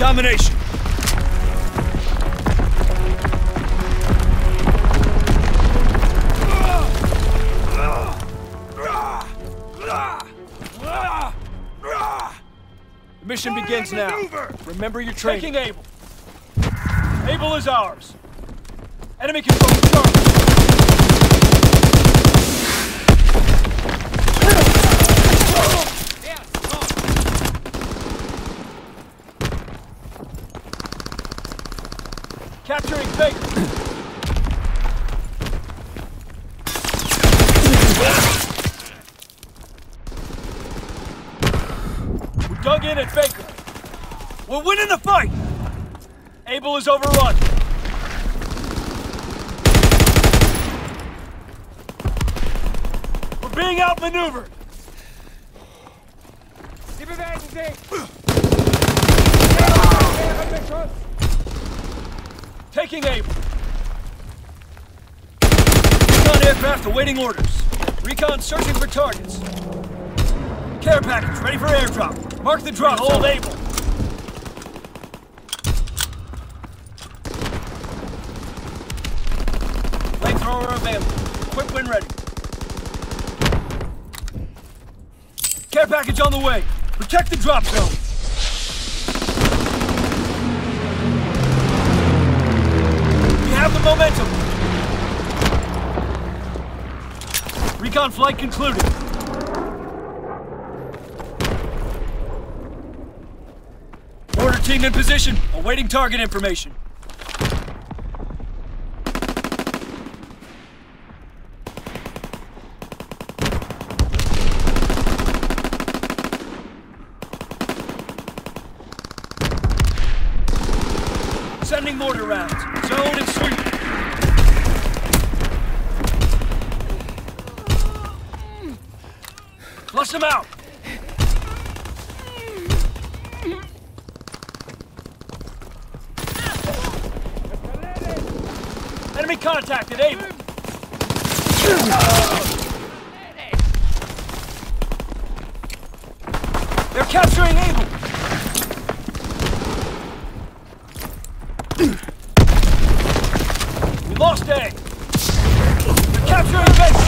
domination. The mission begins now. Remember your training. Taking Able. Able is ours. Enemy control Charlie. Capturing Baker. We dug in at Baker. We're winning the fight. Able is overrun. We're being outmaneuvered. Taking Able. Recon aircraft awaiting orders. Recon searching for targets. Care package ready for airdrop. Mark the drop. Hold Able. Flamethrower available. Equip when ready. Care package on the way. Protect the drop zone. Have the momentum. Recon flight concluded. Mortar team in position, awaiting target information. Sending mortar rounds. Zone and sweep. Flush them out. Enemy contacted. Able. They're capturing Able. We lost A. We're capturing Baker.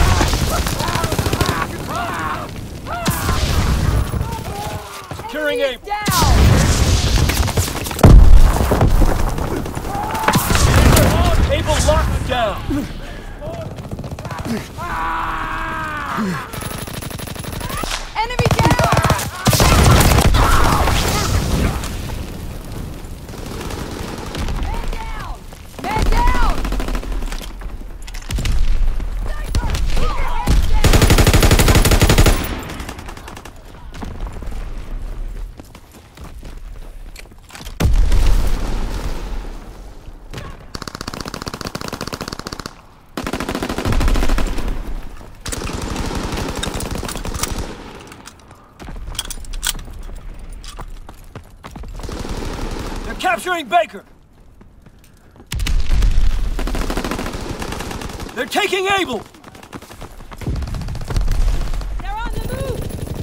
Securing Able. Able locked down. Enemy down! Man down! Capturing Baker! They're taking Able! They're on the move!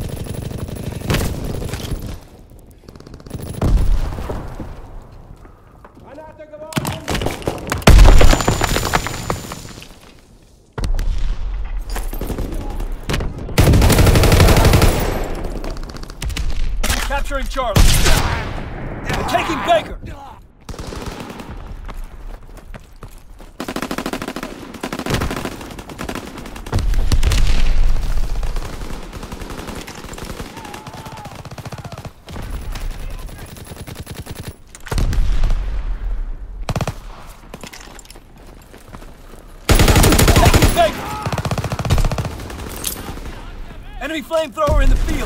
Capturing Charlie. They're taking Baker! Taking Baker! Enemy flamethrower in the field!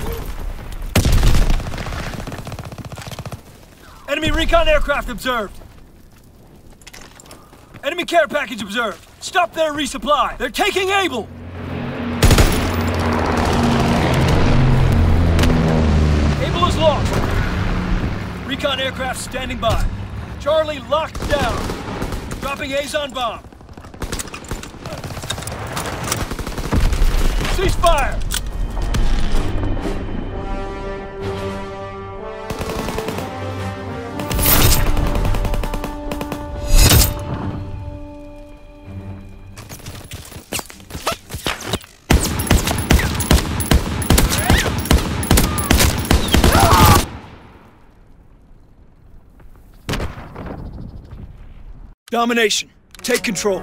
Enemy recon aircraft observed! Enemy care package observed! Stop their resupply! They're taking Able! Able is lost! Recon aircraft standing by. Charlie locked down. Dropping Azon bomb. Cease fire! Domination. Take control.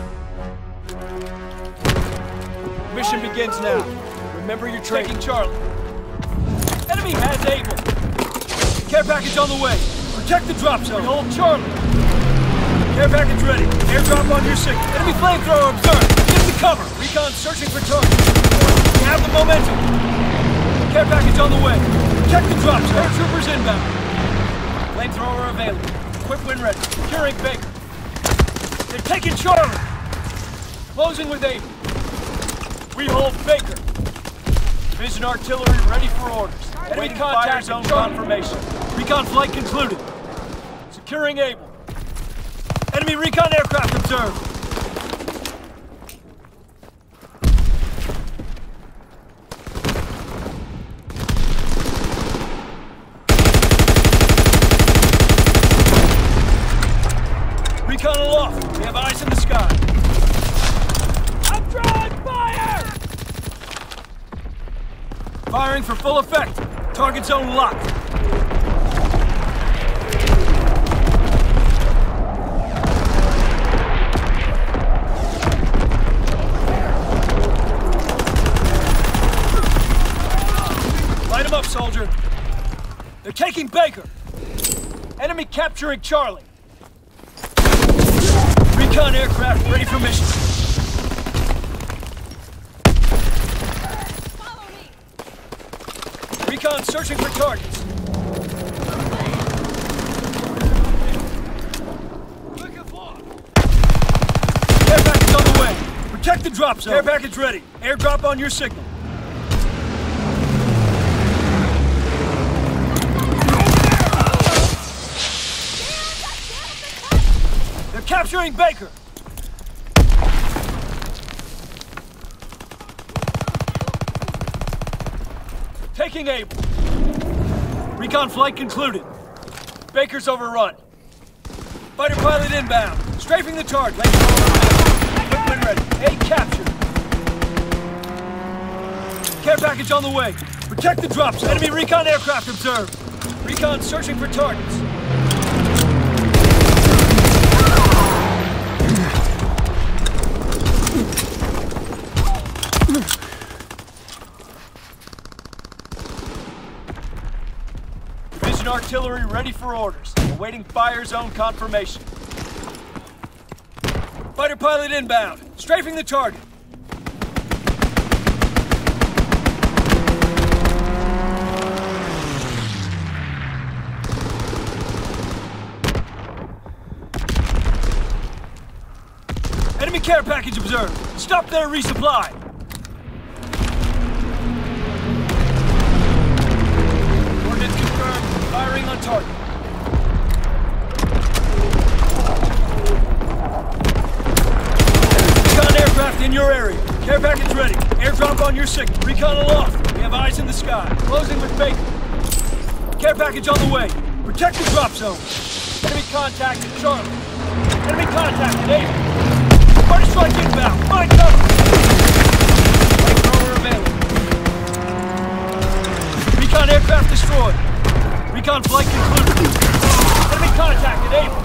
Mission begins now. Remember your training. Taking Charlie. Enemy has Able. Care package on the way. Protect the drop zone. We hold Charlie. Care package ready. Airdrop on your signal. Enemy flamethrower observed. Give the cover. Recon searching for targets. We have the momentum. Care package on the way. Protect the drop zone. Paratroopers inbound. Flamethrower available. Quick win ready. Securing Baker. They're taking Charlie. Closing with Able. We hold Baker. Division artillery ready for orders. Enemy contact zone confirmation. Recon flight concluded. Securing Able. Enemy recon aircraft observed. Recon aloft. We have eyes in the sky. I'm drawing fire! Firing for full effect. Target zone locked. Light him up, soldier. They're taking Baker. Enemy capturing Charlie. Recon aircraft ready for mission. Follow me. Recon searching for targets. Care package on the way. Protect the drop zone. Care package ready. Airdrop on your signal. They're capturing Baker. Taking Able. Recon flight concluded. Baker's overrun. Fighter pilot inbound. Strafing the target. Equipment ready. A captured. Care package on the way. Protect the drop zone. Enemy recon aircraft observed. Recon searching for targets. Division artillery ready for orders. Awaiting fire zone confirmation. Fighter pilot inbound. Strafing the target. Enemy care package observed. Stop their resupply. Coordinates confirmed. Firing on target. Recon aircraft in your area. Care package ready. Airdrop on your signal. Recon aloft. We have eyes in the sky. Closing with Baker. Care package on the way. Protect the drop zone. Enemy contact at Charlie. Enemy contact at Able. Fighter strike inbound. Find cover. Flamethrower available. Recon aircraft destroyed. Recon flight concluded. Enemy contact at Able.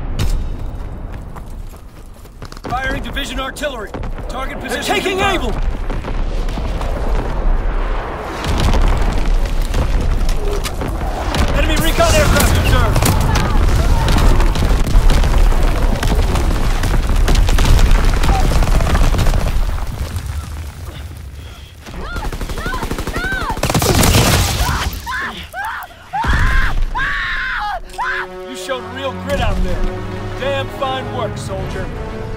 Firing division artillery. Target position. They're taking Able. Enemy recon aircraft observed. You showed real grit out there. Damn fine work, soldier.